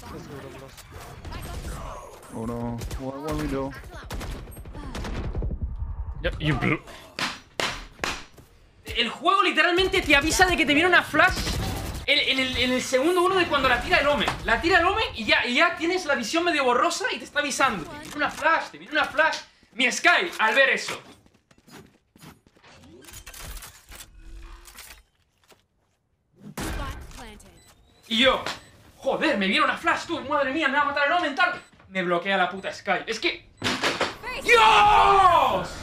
Oh no, what we do? El juego literalmente te avisa de que te viene una flash en el segundo uno de cuando la tira el Omen. La tira el Omen y ya tienes la visión medio borrosa y te está avisando. Te viene una flash, te viene una flash. Mi Sky, al ver eso. Y yo, joder, me viene una flash, tú, madre mía, me va a matar el Omen, tal. Me bloquea la puta Sky. Es que... ¡Dios!